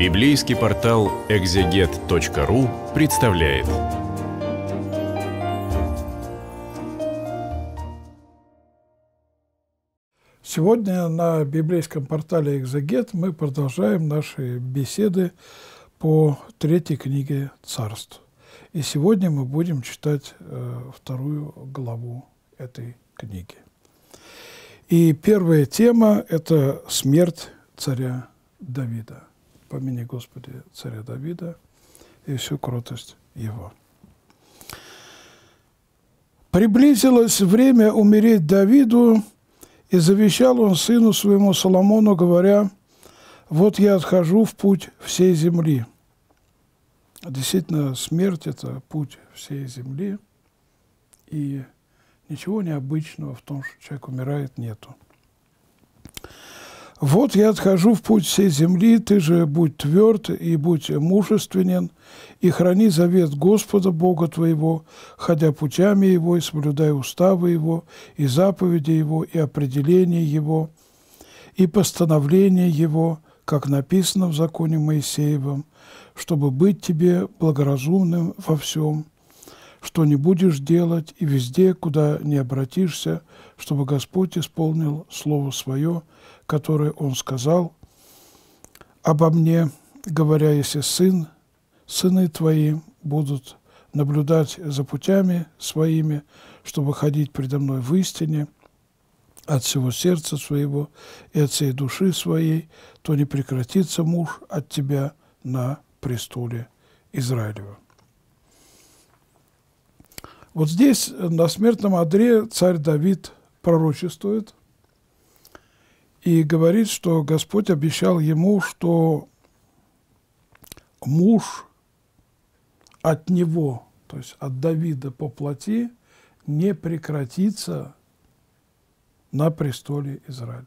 Библейский портал экзегет.ру представляет. Сегодня на библейском портале «Экзегет» мы продолжаем наши беседы по третьей книге Царств. И сегодня мы будем читать вторую главу этой книги. И первая тема – это смерть царя Давида. Помяни, Господи, царя Давида и всю кротость его. Приблизилось время умереть Давиду, и завещал он сыну своему Соломону, говоря: «Вот я отхожу в путь всей земли». Действительно, смерть – это путь всей земли, и ничего необычного в том, что человек умирает, нету. «Вот я отхожу в путь всей земли, ты же будь тверд и будь мужественен, и храни завет Господа Бога твоего, ходя путями Его, и соблюдай уставы Его, и заповеди Его, и определения Его, и постановления Его, как написано в законе Моисеевом, чтобы быть тебе благоразумным во всем, что не будешь делать, и везде, куда не обратишься, чтобы Господь исполнил слово свое, которое Он сказал обо мне, говоря: если сыны твои будут наблюдать за путями своими, чтобы ходить предо мной в истине от всего сердца своего и от всей души своей, то не прекратится муж от тебя на престоле Израилева». Вот здесь, на смертном одре, царь Давид пророчествует и говорит, что Господь обещал ему, что муж от него, то есть от Давида по плоти, не прекратится на престоле Израиля.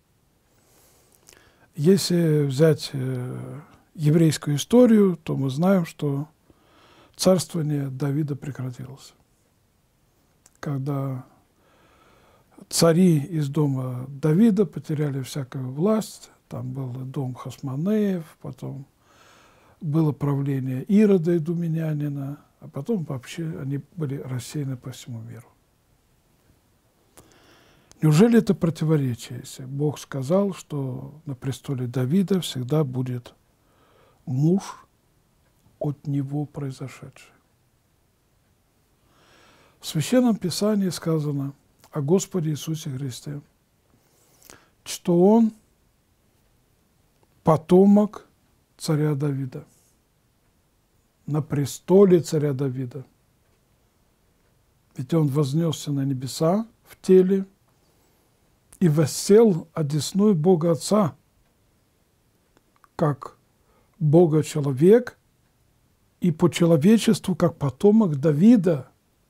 Если взять еврейскую историю, то мы знаем, что царствование Давида прекратилось. Когда цари из дома Давида потеряли всякую власть, там был дом Хасмонеев, потом было правление Ирода Идуменянина, а потом вообще они были рассеяны по всему миру. Неужели это противоречие, если Бог сказал, что на престоле Давида всегда будет муж от него произошедший? В Священном Писании сказано о Господе Иисусе Христе, что Он потомок царя Давида, на престоле царя Давида. Ведь Он вознесся на небеса в теле и воссел одесную Бога Отца, как Бога-человек и по человечеству, как потомок Давида.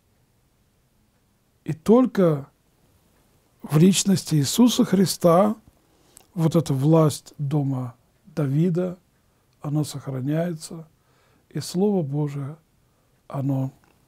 И только в личности Иисуса Христа вот эта власть дома Давида, она сохраняется, и Слово Божие, оно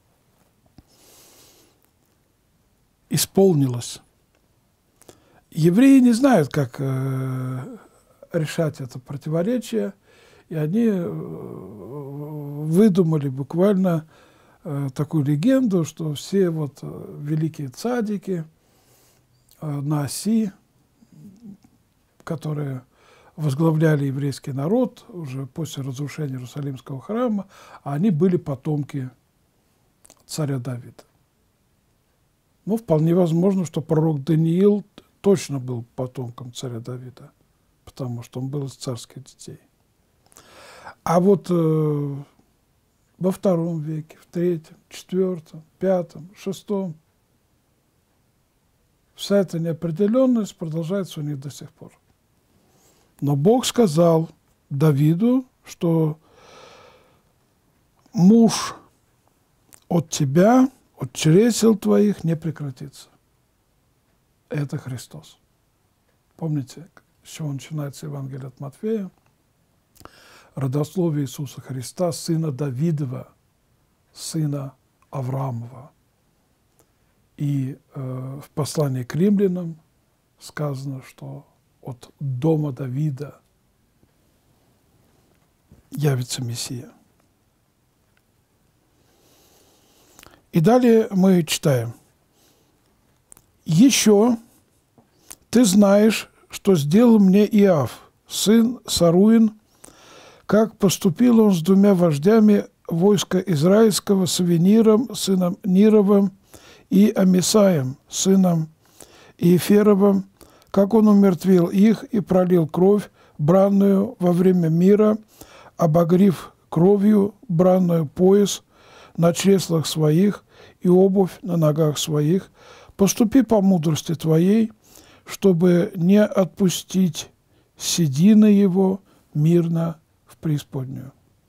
исполнилось. Евреи не знают, как решать это противоречие, и они выдумали буквально такую легенду, что все вот великие цадики на оси, которые возглавляли еврейский народ уже после разрушения Иерусалимского храма, они были потомки царя Давида. Ну, вполне возможно, что пророк Даниил точно был потомком царя Давида, потому что он был из царских детей. А вот во II веке, в III, IV, V, VI вся эта неопределенность продолжается у них до сих пор. Но Бог сказал Давиду, что муж от тебя, от чресел твоих не прекратится. Это Христос. Помните, с чего начинается Евангелие от Матфея? Родословие Иисуса Христа, сына Давидова, сына Авраамова. И в послании к римлянам сказано, что от дома Давида явится Мессия. И далее мы читаем. «Еще ты знаешь, что сделал мне Иав, сын Саруин, как поступил он с двумя вождями войска израильского, с Авениром, сыном Нировым, и Амисаем, сыном Иеферовым, как он умертвил их и пролил кровь бранную во время мира, обогрив кровью бранную пояс на чреслах своих и обувь на ногах своих. Поступи по мудрости твоей, чтобы не отпустить седины его мирно в преисподнюю.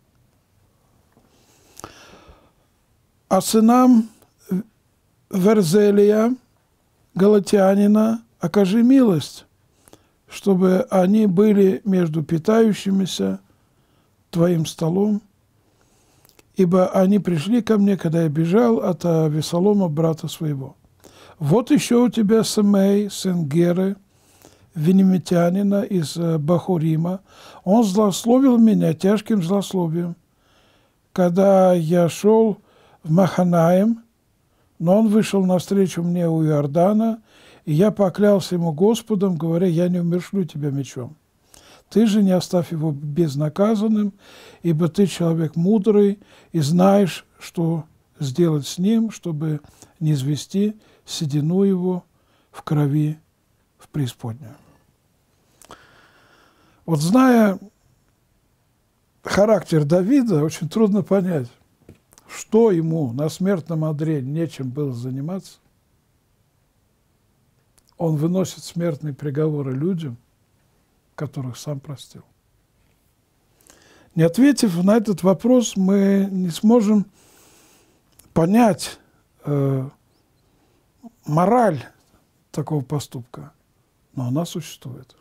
А сынам Верзелия, галатянина, окажи милость, чтобы они были между питающимися твоим столом, ибо они пришли ко мне, когда я бежал от Авесолома, брата своего. Вот еще у тебя Семей, сын Геры, венемитянина из Бахурима. Он злословил меня тяжким злословием, когда я шел в Маханаим, но он вышел навстречу мне у Иордана, и я поклялся ему Господом, говоря, я не умершлю тебя мечом. Ты же не оставь его безнаказанным, ибо ты человек мудрый и знаешь, что сделать с ним, чтобы не извести седину его в крови в преисподнюю». Вот зная характер Давида, очень трудно понять, что ему на смертном одре нечем было заниматься. Он выносит смертные приговоры людям, которых сам простил. Не ответив на этот вопрос, мы не сможем понять мораль такого поступка, но она существует.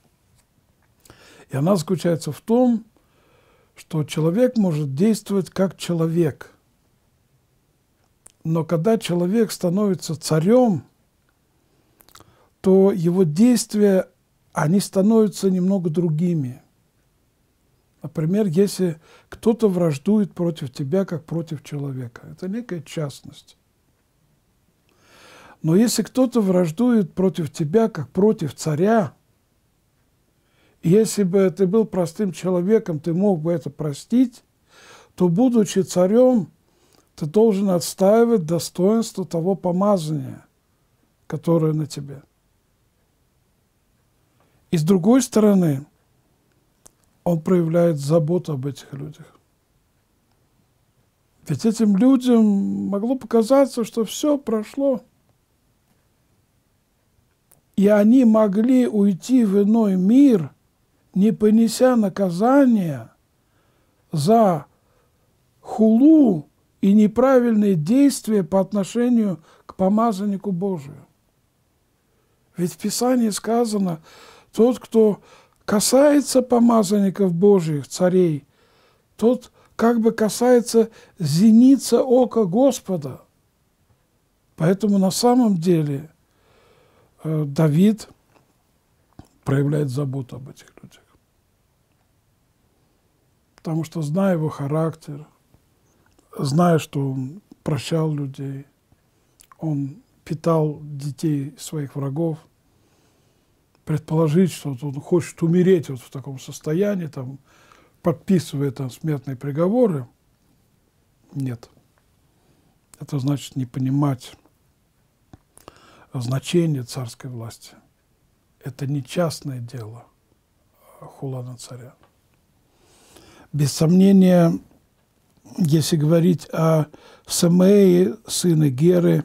И она заключается в том, что человек может действовать как человек. Но когда человек становится царем, то его действия, они становятся немного другими. Например, если кто-то враждует против тебя, как против человека, это некая частность. Но если кто-то враждует против тебя, как против царя, если бы ты был простым человеком, ты мог бы это простить, то, будучи царем, ты должен отстаивать достоинство того помазания, которое на тебе. И с другой стороны, он проявляет заботу об этих людях. Ведь этим людям могло показаться, что все прошло. И они могли уйти в иной мир, не понеся наказания за хулу и неправильные действия по отношению к помазаннику Божию. Ведь в Писании сказано, тот, кто касается помазанников Божьих, царей, тот как бы касается зеницы ока Господа. Поэтому на самом деле Давид проявляет заботу об этих людях. Потому что, зная его характер, зная, что он прощал людей, он питал детей своих врагов, предположить, что он хочет умереть вот в таком состоянии, там, подписывая там смертные приговоры, нет. Это значит не понимать значение царской власти. Это не частное дело хула на царя. Без сомнения, если говорить о Семее, сыне Геры,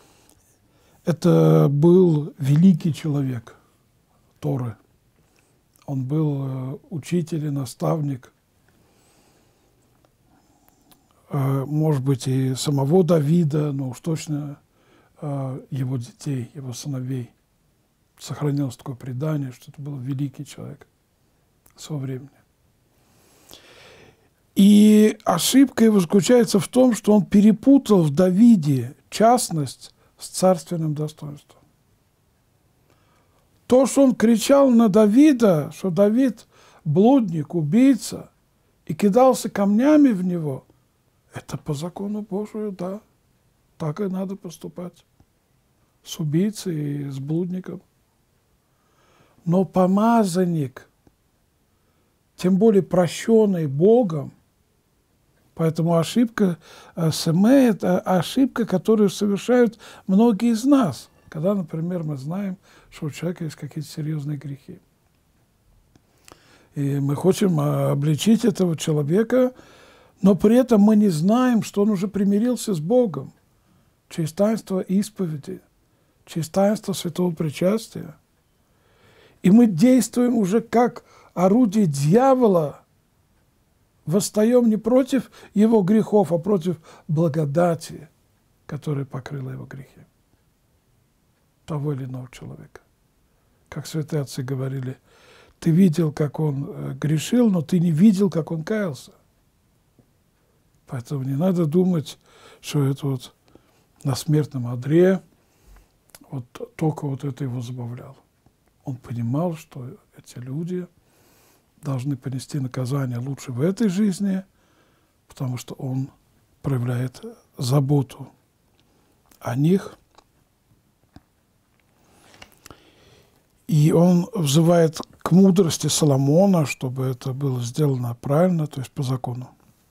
это был великий человек Торы. Он был учитель и наставник, может быть, и самого Давида, но уж точно его детей, его сыновей. Сохранилось такое предание, что это был великий человек своего времени. И ошибка его заключается в том, что он перепутал в Давиде частность с царственным достоинством. То, что он кричал на Давида, что Давид блудник, убийца, и кидался камнями в него, это по закону Божию, да. Так и надо поступать с убийцей и с блудником. Но помазанник, тем более прощенный Богом, поэтому ошибка СМЭ – это ошибка, которую совершают многие из нас, когда, например, мы знаем, что у человека есть какие-то серьезные грехи. И мы хотим обличить этого человека, но при этом мы не знаем, что он уже примирился с Богом через таинство исповеди, через таинство святого причастия. И мы действуем уже как орудие дьявола, восстаем не против его грехов, а против благодати, которая покрыла его грехи, того или иного человека. Как святые отцы говорили, ты видел, как он грешил, но ты не видел, как он каялся. Поэтому не надо думать, что это вот на смертном одре вот только вот это его забавляло. Он понимал, что эти люди должны понести наказание лучше в этой жизни, потому что он проявляет заботу о них. И он взывает к мудрости Соломона, чтобы это было сделано правильно, то есть по закону.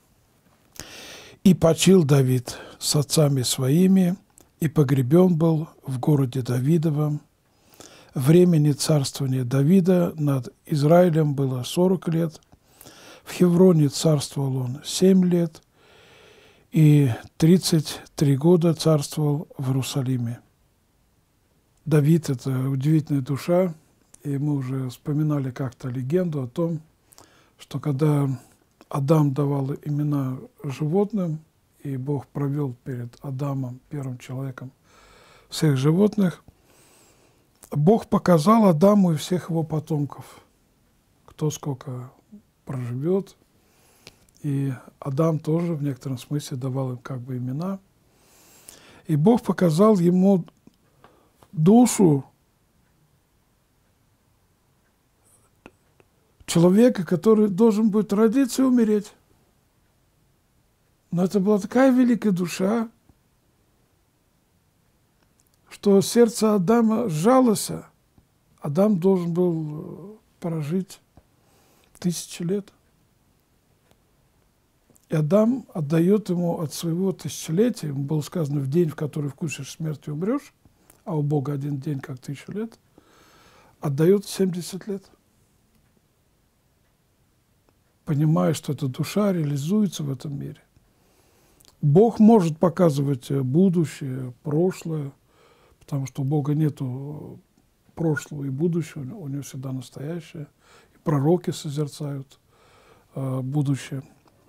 «И почил Давид с отцами своими, и погребен был в городе Давидовом. Времени царствования Давида над Израилем было 40 лет. В Хевроне царствовал он 7 лет, и 33 года царствовал в Иерусалиме». Давид – это удивительная душа, и мы уже вспоминали как-то легенду о том, что когда Адам давал имена животным, и Бог провел перед Адамом, первым человеком, всех животных, Бог показал Адаму и всех его потомков, кто сколько проживет. И Адам тоже в некотором смысле давал им как бы имена. И Бог показал ему душу человека, который должен будет родиться и умереть. Но это была такая великая душа, что сердце Адама сжалось. Адам должен был прожить 1000 лет. И Адам отдает ему от своего тысячелетия, ему было сказано, в день, в который вкусишь смерти, умрешь, а у Бога один день, как 1000 лет, отдает 70 лет. Понимая, что эта душа реализуется в этом мире. Бог может показывать будущее, прошлое, потому что у Бога нету прошлого и будущего, у него всегда настоящее. И пророки созерцают будущее.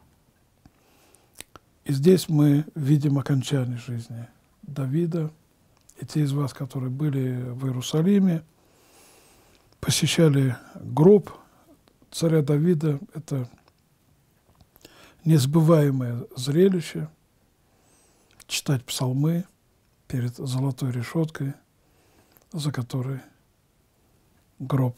И здесь мы видим окончание жизни Давида. И те из вас, которые были в Иерусалиме, посещали гроб царя Давида, это несбываемое зрелище. Читать псалмы перед золотой решеткой, за которой гроб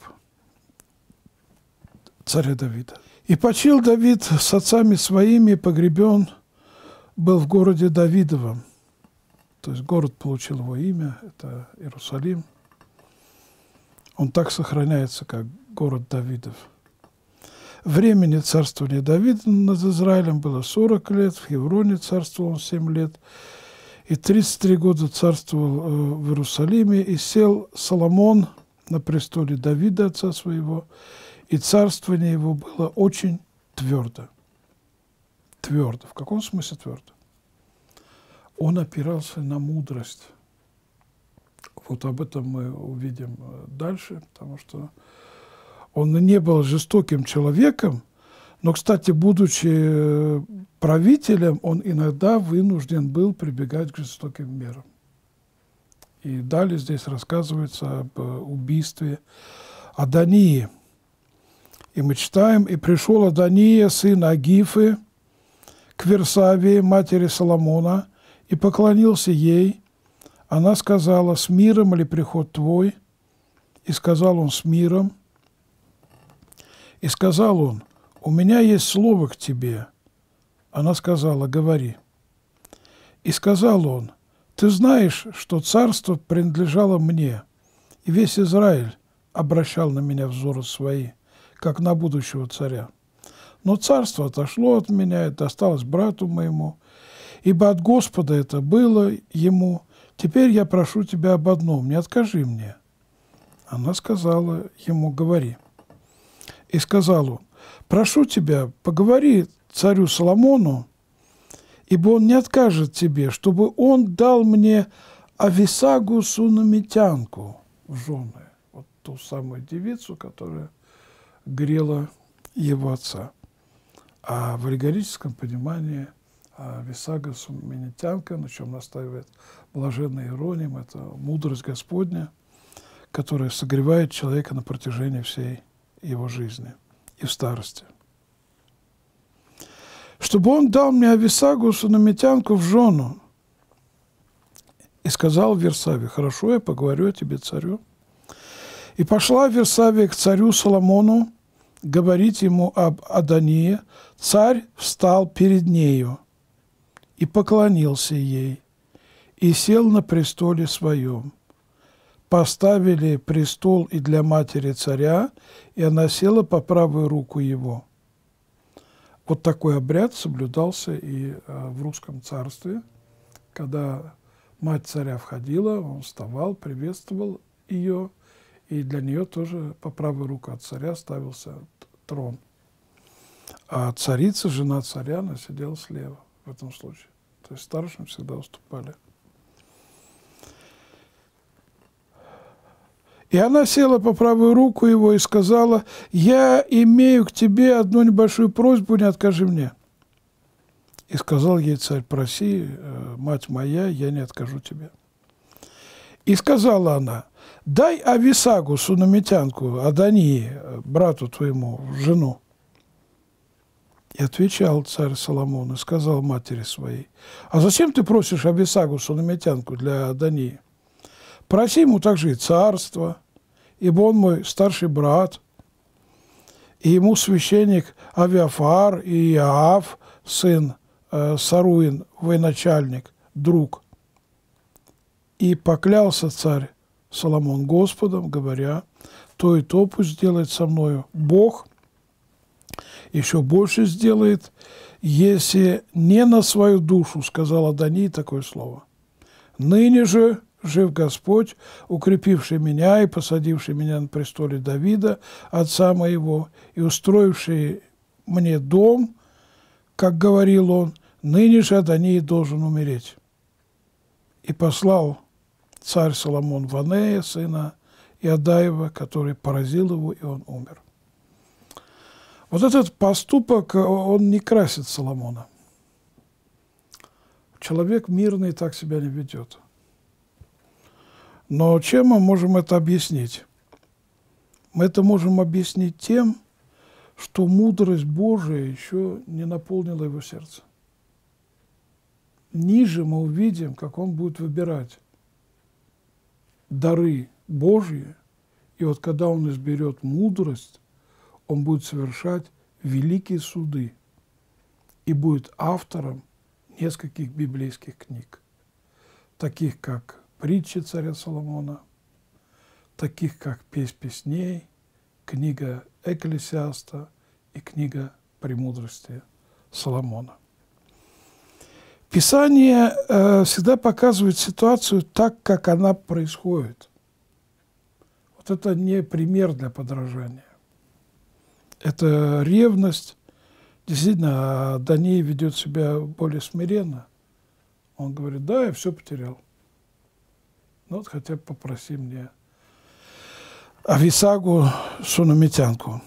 царя Давида. «И почил Давид с отцами своими, погребен был в городе Давидовом». То есть город получил его имя, это Иерусалим. Он так сохраняется, как город Давидов. Времени царствования Давида над Израилем было 40 лет, в Хевроне царствовал он 7 лет, и 33 года царствовал в Иерусалиме, и сел Соломон на престоле Давида, отца своего, и царствование его было очень твердо. Твердо. В каком смысле твердо? Он опирался на мудрость. Вот об этом мы увидим дальше, потому что он не был жестоким человеком, но, кстати, будучи правителем, он иногда вынужден был прибегать к жестоким мерам. И далее здесь рассказывается об убийстве Адонии. И мы читаем: «И пришел Адония, сын Агифы, к Версавии, матери Соломона, и поклонился ей. Она сказала: с миром ли приход твой? И сказал он: с миром. И сказал он: у меня есть слово к тебе. Она сказала, говори. И сказал он, ты знаешь, что царство принадлежало мне, и весь Израиль обращал на меня взоры свои, как на будущего царя. Но царство отошло от меня и досталось брату моему, ибо от Господа это было ему. Теперь я прошу тебя об одном, не откажи мне. Она сказала ему, говори. И сказал он, прошу тебя, поговори царю Соломону, ибо он не откажет тебе, чтобы он дал мне Ависагу сунамитянку в жены, вот ту самую девицу, которая грела его отца. А в аллегорическом понимании Ависага сунамитянка, на чем настаивает блаженный Иероним, это мудрость Господня, которая согревает человека на протяжении всей его жизни и в старости. Чтобы он дал мне Ависагу сунамитянку в жену. И сказал Версаве, хорошо, я поговорю о тебе, царю. И пошла Версавия к царю Соломону говорить ему об Адонии. Царь встал перед нею и поклонился ей, и сел на престоле своем. Поставили престол и для матери царя, и она села по правую руку его. Вот такой обряд соблюдался и в русском царстве, когда мать царя входила, он вставал, приветствовал ее, и для нее тоже по правую руку от царя ставился трон. А царица, жена царя, она сидела слева в этом случае. То есть старшим всегда уступали. И она села по правую руку его и сказала, я имею к тебе одну небольшую просьбу, не откажи мне. И сказал ей царь, проси, мать моя, я не откажу тебе. И сказала она, дай Ависагу, сунамитянку, Адонии, брату твоему, жену. И отвечал царь Соломон и сказал матери своей, а зачем ты просишь Ависагу, сунамитянку для Адонии? Проси ему также и царство, ибо он мой старший брат, и ему священник Авиафар и Иоав, сын Саруин, военачальник, друг. И поклялся царь Соломон Господом, говоря, то и то пусть сделает со мною Бог, еще больше сделает, если не на свою душу, сказал Адонии такое слово. Ныне же жив Господь, укрепивший меня и посадивший меня на престоле Давида, отца моего, и устроивший мне дом, как говорил он, ныне же Адонии должен умереть. И послал царь Соломон Ванея, сына Иадаева, который поразил его, и он умер. Вот этот поступок, он не красит Соломона. Человек мирный так себя не ведет. Но чем мы можем это объяснить? Мы это можем объяснить тем, что мудрость Божия еще не наполнила его сердце. Ниже мы увидим, как он будет выбирать дары Божьи, и вот когда он изберет мудрость, он будет совершать великие суды и будет автором нескольких библейских книг, таких как «Притчи царя Соломона», таких как «Песнь песней», книга Экклесиаста и книга «Премудрости Соломона». Писание всегда показывает ситуацию так, как она происходит. Вот это не пример для подражания. Это ревность. Действительно, Адония ведет себя более смиренно. Он говорит, да, я все потерял. Ну вот хотя бы попроси мне Ависагу сунамитянку.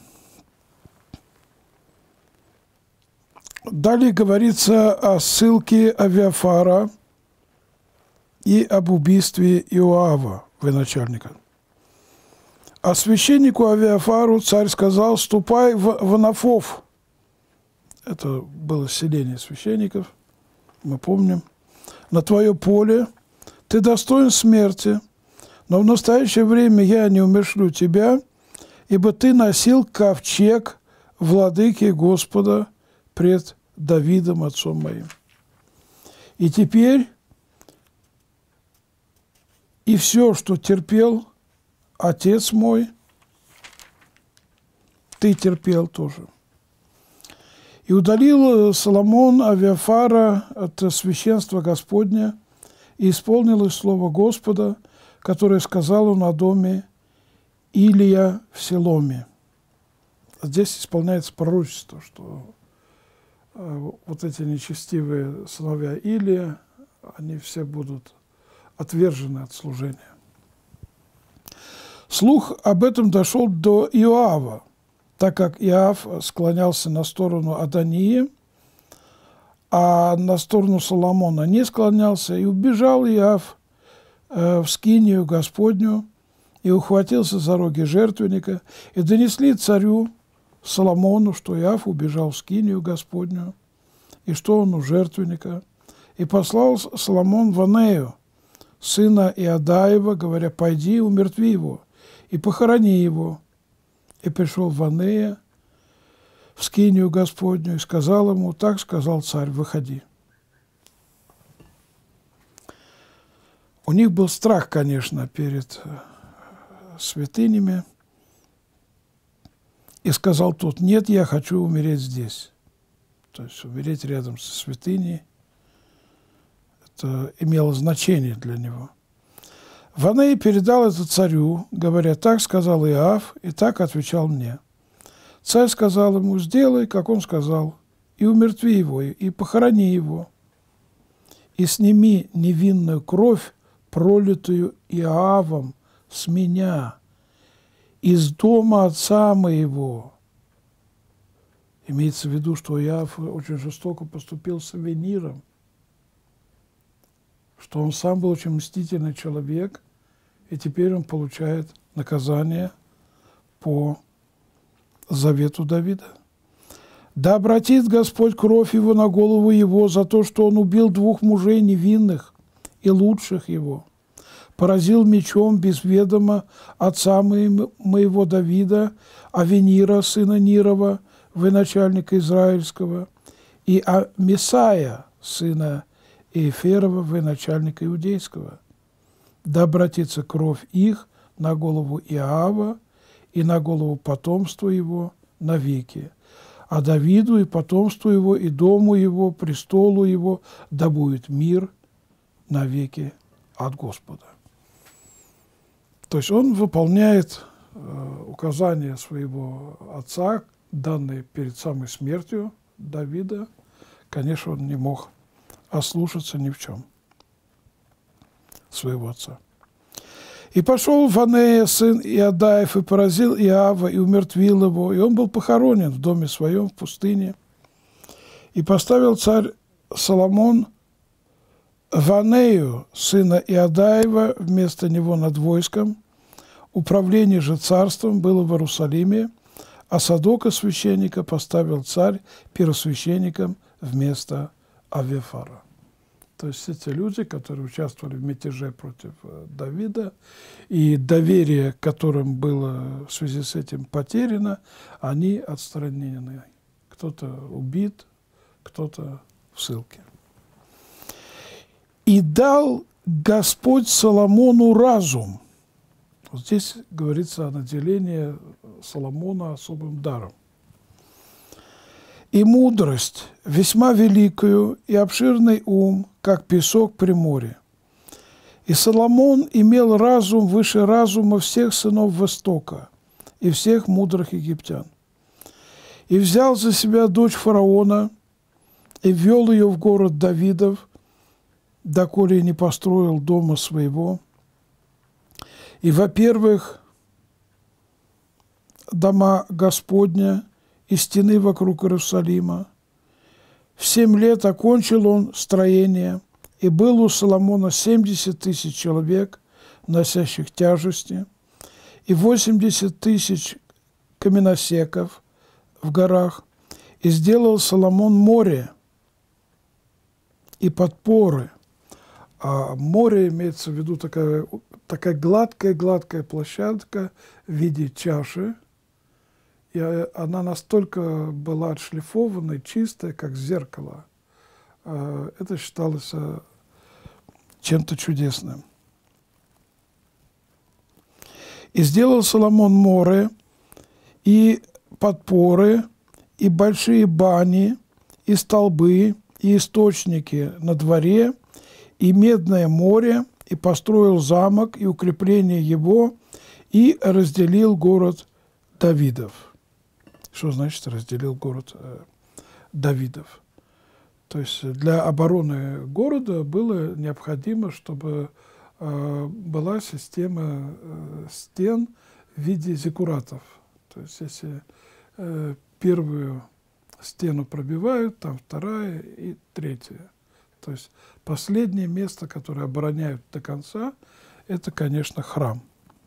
Далее говорится о ссылке Авиафара и об убийстве Иоава, военачальника. А священнику Авиафару царь сказал, ступай в Анафов. Это было селение священников, мы помним. На твое поле ты достоин смерти, но в настоящее время я не умершлю тебя, ибо ты носил ковчег владыки Господа пред Давидом, отцом моим. И теперь и все, что терпел отец мой, ты терпел тоже. И удалил Соломон Авиафара от священства Господня, и исполнилось слово Господа, которое сказал он о доме Илия в Селоме. Здесь исполняется пророчество, что вот эти нечестивые сыновья Илия, они все будут отвержены от служения. Слух об этом дошел до Иоава, так как Иоав склонялся на сторону Адонии, а на сторону Соломона не склонялся, и убежал Иоав в скинию Господню, и ухватился за роги жертвенника, и донесли царю Соломону, что Иоав убежал в скинию Господню, и что он у жертвенника. И послал Соломон Ванею, сына Иадаева, говоря: «Пойди, умертви его, и похорони его». И пришел Ванея в скинию Господню, и сказал ему: «Так сказал царь, выходи». У них был страх, конечно, перед святынями. И сказал тот: «Нет, я хочу умереть здесь». То есть умереть рядом со святыней, это имело значение для него. Ваней передал это царю, говоря: «Так сказал Иоав, и так отвечал мне». Царь сказал ему: «Сделай, как он сказал, и умертви его, и похорони его, и сними невинную кровь, пролитую Иоавом с меня, из дома отца моего». Имеется в виду, что Иоав очень жестоко поступил с Авениром, что он сам был очень мстительный человек, и теперь он получает наказание по завету Давида. «Да обратит Господь кровь его на голову его за то, что он убил 2 мужей невинных и лучших его, поразил мечом без ведома отца моего Давида, Авенира, сына Нирова, военачальника израильского, и Амисая, сына Иеферова, военачальника иудейского. Да обратится кровь их на голову Иоава и на голову потомства его навеки, а Давиду и потомству его, и дому его, престолу его, да будет мир навеки от Господа». То есть он выполняет указания своего отца, данные перед самой смертью Давида. Конечно, он не мог ослушаться ни в чем своего отца. «И пошел Ванея, сын Иадаев, и поразил Иоава, и умертвил его, и он был похоронен в доме своем в пустыне. И поставил царь Соломон Ванею, сына Иадаева, вместо него над войском. Управление же царством было в Иерусалиме, а Садока священника поставил царь первосвященником вместо Авиафара». То есть эти люди, которые участвовали в мятеже против Давида, и доверие, которым было в связи с этим потеряно, они отстранены. Кто-то убит, кто-то в ссылке. «И дал Господь Соломону разум». Вот здесь говорится о наделении Соломона особым даром. «И мудрость, весьма великую, и обширный ум, как песок при море. И Соломон имел разум выше разума всех сынов Востока и всех мудрых египтян. И взял за себя дочь фараона, и ввел ее в город Давидов, доколе не построил дома своего. И, во-первых, дома Господня и стены вокруг Иерусалима. В 7 лет окончил он строение, и было у Соломона 70 000 человек, носящих тяжести, и 80 000 каменосеков в горах. И сделал Соломон море и подпоры. А море имеется в виду такая гладкая площадка в виде чаши, и она настолько была отшлифованной, чистая, как зеркало. Это считалось чем-то чудесным. «И сделал Соломон море, и подпоры, и большие бани, и столбы, и источники на дворе, и медное море, и построил замок, и укрепление его, и разделил город Давидов». Что значит разделил город Давидов? То есть для обороны города было необходимо, чтобы была система стен в виде зиккуратов. То есть если первую стену пробивают, там вторая и третья. То есть последнее место, которое обороняют до конца, это, конечно, храм.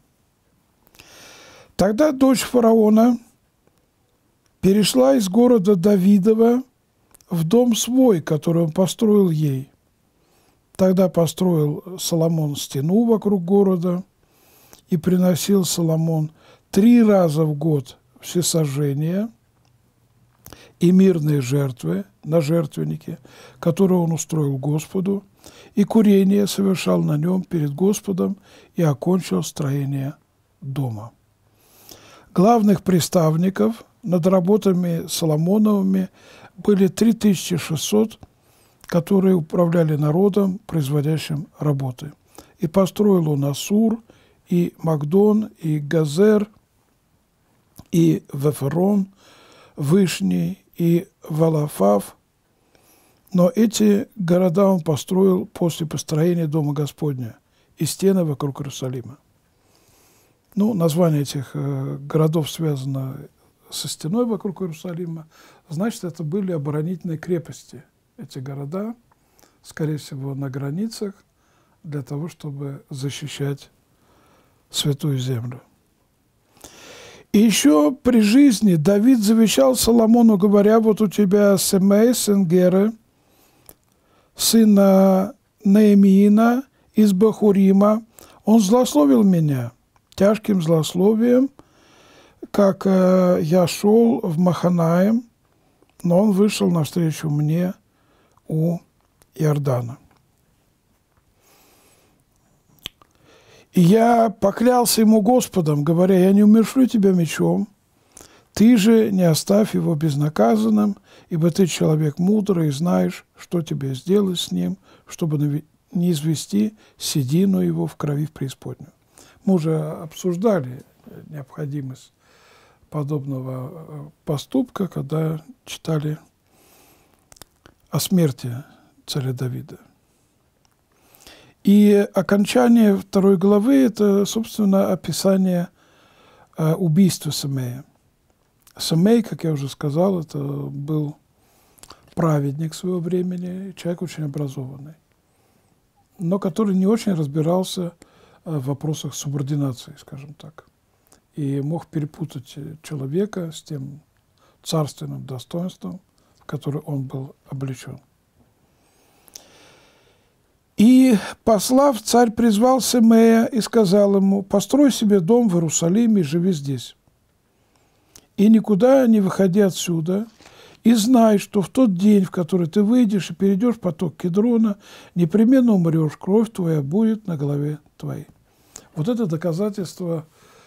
Тогда дочь фараона перешла из города Давидова в дом свой, который он построил ей. Тогда построил Соломон стену вокруг города, и приносил Соломон 3 раза в год всесожжения и мирные жертвы на жертвеннике, которые он устроил Господу, и курение совершал на нем перед Господом, и окончил строение дома. Главных приставников над работами Соломоновыми были 3600, которые управляли народом, производящим работы. И построил он Ассур, и Магдон, и Газер, и Веферон, Вышний, и Валафав. Но эти города он построил после построения Дома Господня и стены вокруг Иерусалима. Ну, название этих городов связано со стеной вокруг Иерусалима. Значит, это были оборонительные крепости. Эти города, скорее всего, на границах, для того, чтобы защищать Святую Землю. И еще при жизни Давид завещал Соломону, говоря: вот у тебя Семей, сын Геры, сына Неемиина из Бахурима, он злословил меня тяжким злословием, как я шел в Маханаим, но он вышел навстречу мне у Иордана. И я поклялся ему Господом, говоря: я не умершлю тебя мечом, ты же не оставь его безнаказанным, ибо ты человек мудрый и знаешь, что тебе сделать с ним, чтобы не извести седину его в крови в преисподнюю. Мы уже обсуждали необходимость подобного поступка, когда читали о смерти царя Давида. И окончание 2 главы – это, собственно, описание убийства Семея. Семей, как я уже сказал, это был праведник своего времени, человек очень образованный, но который не очень разбирался в вопросах субординации, скажем так, и мог перепутать человека с тем царственным достоинством, в которое он был облечен. И, послав, царь призвал Семея и сказал ему: построй себе дом в Иерусалиме и живи здесь. И никуда не выходи отсюда, и знай, что в тот день, в который ты выйдешь и перейдешь поток Кедрона, непременно умрешь, кровь твоя будет на голове твоей. Вот это доказательство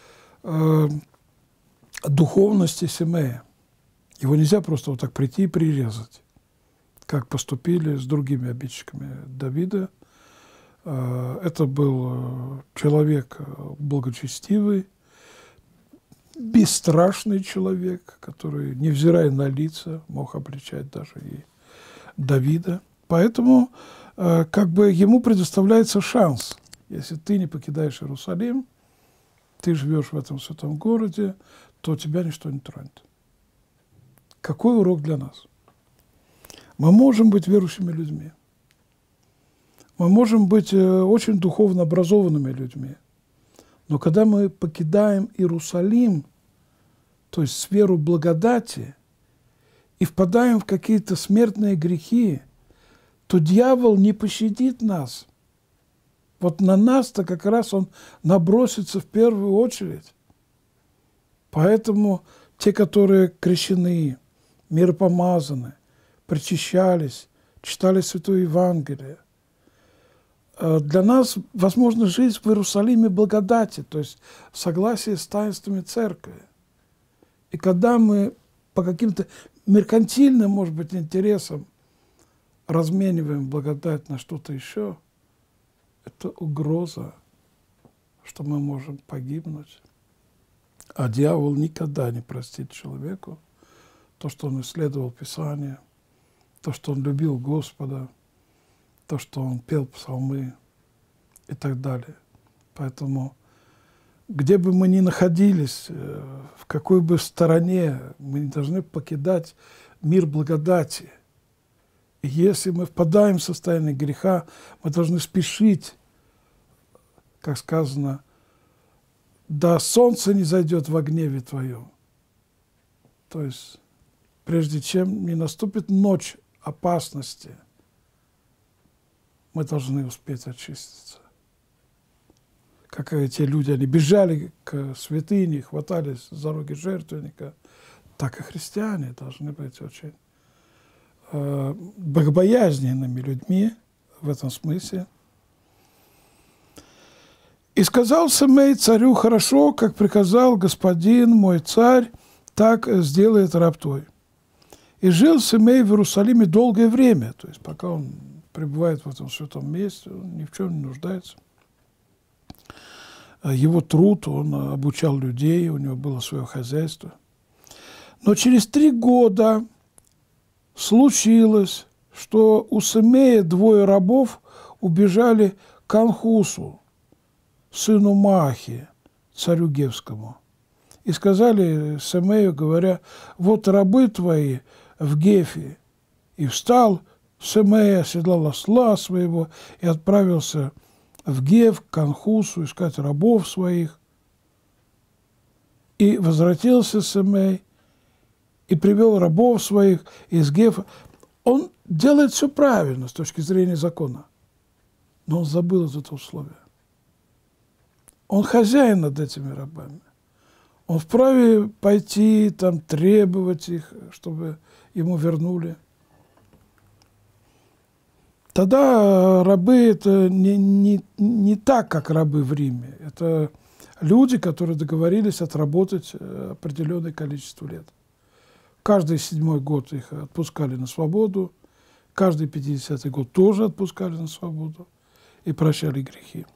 духовности Семея. Его нельзя просто вот так прийти и прирезать, как поступили с другими обидчиками Давида. Это был человек благочестивый, бесстрашный человек, который, невзирая на лица, мог обличать даже и Давида. Поэтому как бы ему предоставляется шанс. Если ты не покидаешь Иерусалим, ты живешь в этом святом городе, то тебя ничто не тронет. Какой урок для нас? Мы можем быть верующими людьми. Мы можем быть очень духовно образованными людьми. Но когда мы покидаем Иерусалим, то есть сферу благодати, и впадаем в какие-то смертные грехи, то дьявол не пощадит нас. Вот на нас-то как раз он набросится в первую очередь. Поэтому те, которые крещены, миропомазаны, причащались, читали Святое Евангелие. Для нас возможно жизнь в Иерусалиме благодати, то есть в согласии с таинствами Церкви. И когда мы по каким-то меркантильным, может быть, интересам размениваем благодать на что-то еще, это угроза, что мы можем погибнуть. А дьявол никогда не простит человеку то, что он исследовал Писание, то, что он любил Господа, то, что он пел псалмы и так далее. Поэтому, где бы мы ни находились, в какой бы стороне, мы не должны покидать мир благодати. И если мы впадаем в состояние греха, мы должны спешить, как сказано, да солнце не зайдет во гневе твоем. То есть, прежде чем не наступит ночь опасности, мы должны успеть очиститься. Как те люди, они бежали к святыне, хватались за роги жертвенника, так и христиане должны быть очень богобоязненными людьми в этом смысле. «И сказал Семей царю: хорошо, как приказал господин мой царь, так сделает раб твой. И жил Семей в Иерусалиме долгое время», то есть пока он пребывает в этом святом месте, он ни в чем не нуждается. Его труд, он обучал людей, у него было свое хозяйство. Но через 3 года случилось, что у Семея 2 рабов убежали к Анхусу, сыну Маахи, царю Гевскому, и сказали Семею, говоря: вот рабы твои в Гефе. И встал Семей, оседлал осла своего и отправился в Геф, к Анхусу, искать рабов своих. И возвратился Семей и привел рабов своих из Гефа. Он делает все правильно с точки зрения закона, но он забыл это условие. Он хозяин над этими рабами. Он вправе пойти, там, требовать их, чтобы ему вернули. Тогда рабы – это не так, как рабы в Риме. Это люди, которые договорились отработать определенное количество лет. Каждый 7-й год их отпускали на свободу, каждый 50-й год тоже отпускали на свободу и прощали грехи.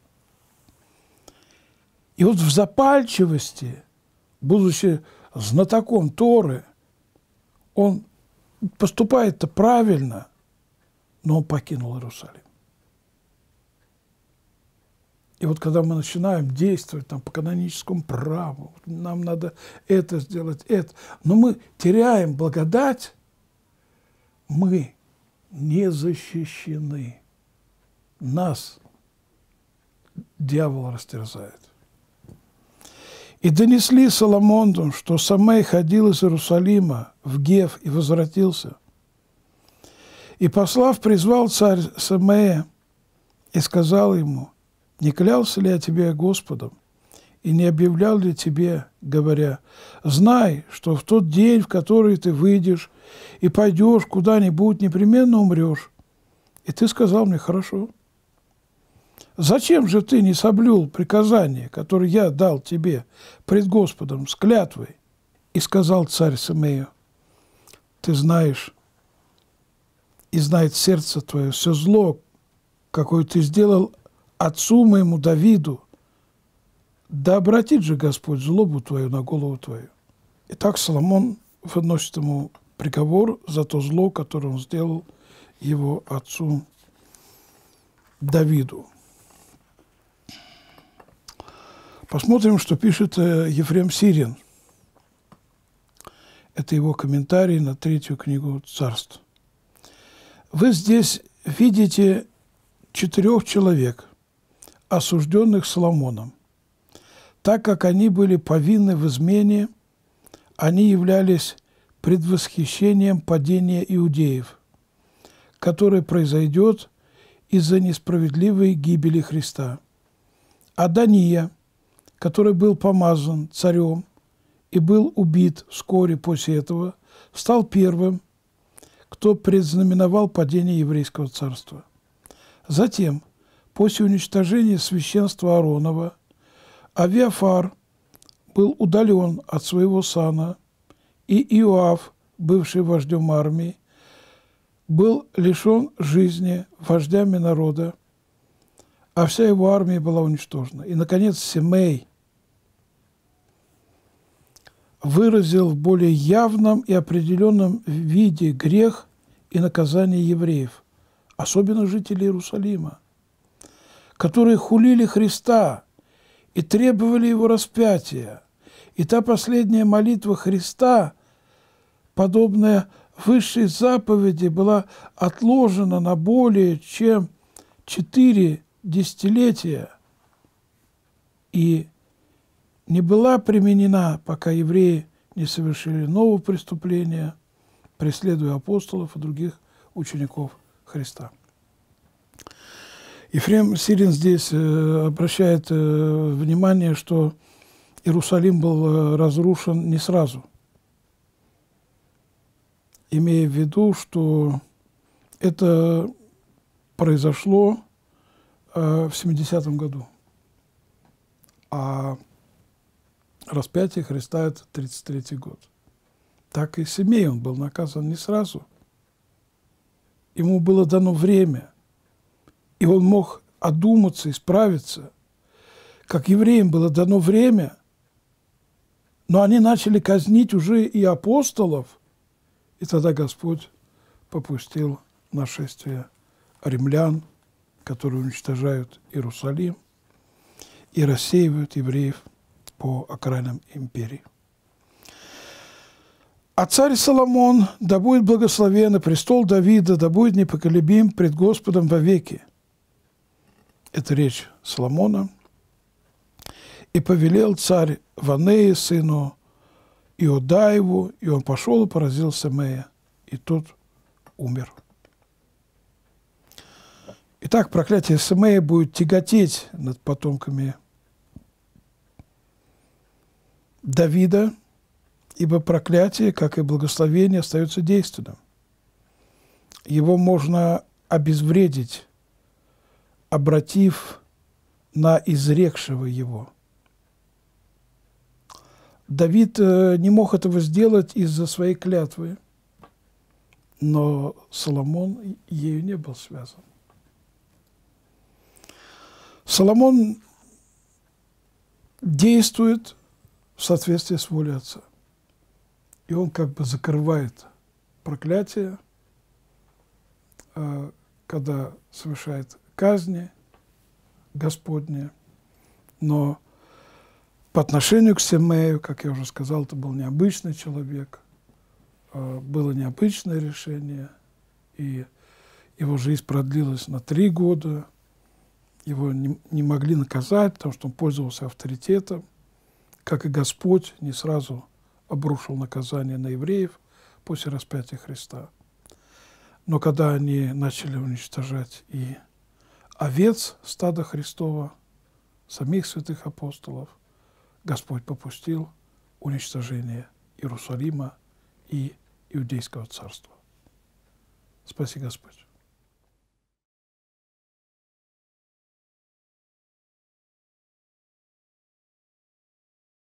И вот в запальчивости, будучи знатоком Торы, он поступает-то правильно, но он покинул Иерусалим. И вот когда мы начинаем действовать там, по каноническому праву, нам надо это сделать, это, но мы теряем благодать, мы не защищены. Нас дьявол растерзает. И донесли Соломону, что Семей ходил из Иерусалима в Геф и возвратился. И, послав, призвал царь Семея и сказал ему: не клялся ли я тебе Господом, и не объявлял ли тебе, говоря: знай, что в тот день, в который ты выйдешь и пойдешь куда-нибудь, непременно умрешь. И ты сказал мне: хорошо. Зачем же ты не соблюл приказание, которое я дал тебе пред Господом с клятвой? И сказал царь Семею: ты знаешь, и знает сердце твое все зло, какое ты сделал отцу моему Давиду. Да обратит же Господь злобу твою на голову твою. Итак, Соломон выносит ему приговор за то зло, которое он сделал его отцу Давиду. Посмотрим, что пишет Ефрем Сирин. Это его комментарий на 3-ю книгу Царств. Вы здесь видите 4 человек, осужденных Соломоном. Так как они были повинны в измене, они являлись предвосхищением падения иудеев, которое произойдет из-за несправедливой гибели Христа. Адония, который был помазан царем и был убит вскоре после этого, стал первым, кто предзнаменовал падение еврейского царства. Затем, после уничтожения священства Ааронова, Авиафар был удален от своего сана, и Иоав, бывший вождем армии, был лишен жизни вождями народа, а вся его армия была уничтожена. И, наконец, Семей выразил в более явном и определенном виде грех и наказание евреев, особенно жителей Иерусалима, которые хулили Христа и требовали его распятия. И та последняя молитва Христа, подобная высшей заповеди, была отложена на более чем 4 десятилетия и не была применена, пока евреи не совершили нового преступления, преследуя апостолов и других учеников Христа. Ефрем Сирин здесь обращает внимание, что Иерусалим был разрушен не сразу, имея в виду, что это произошло в 70-м году, а распятие Христа – это 33-й год. Так и Семей, он был наказан не сразу. Ему было дано время, и он мог одуматься, исправиться. Как евреям было дано время, но они начали казнить уже и апостолов, и тогда Господь попустил нашествие римлян, которые уничтожают Иерусалим и рассеивают евреев по окраинам империи. А царь Соломон, да будет благословен, и престол Давида, да будет непоколебим пред Господом вовеки. Это речь Соломона. И повелел царь Ванее, сыну Иодаеву, и он пошел и поразил Семея, и тот умер. Итак, проклятие Семея будет тяготеть над потомками Давида, ибо проклятие, как и благословение, остается действенным. Его можно обезвредить, обратив на изрекшего его. Давид не мог этого сделать из-за своей клятвы, но Соломон ею не был связан. Соломон действует в соответствии с волей Отца. И он как бы закрывает проклятие, когда совершает казни Господни. Но по отношению к Семею, как я уже сказал, это был необычный человек, было необычное решение, и его жизнь продлилась на 3 года. Его не могли наказать, потому что он пользовался авторитетом, как и Господь не сразу обрушил наказание на евреев после распятия Христа. Но когда они начали уничтожать и овец стада Христова, самих святых апостолов, Господь попустил уничтожение Иерусалима и Иудейского царства. Спаси Господь.